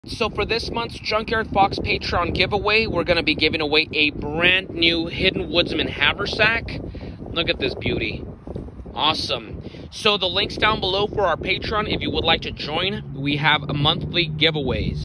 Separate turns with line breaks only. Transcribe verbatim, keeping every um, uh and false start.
So for this month's Junkyard Fox Patreon giveaway, we're going to be giving away a brand new Hidden Woodsman haversack. Look at this beauty. Awesome. So the link's down below for our Patreon if you would like to join. We have monthly giveaways.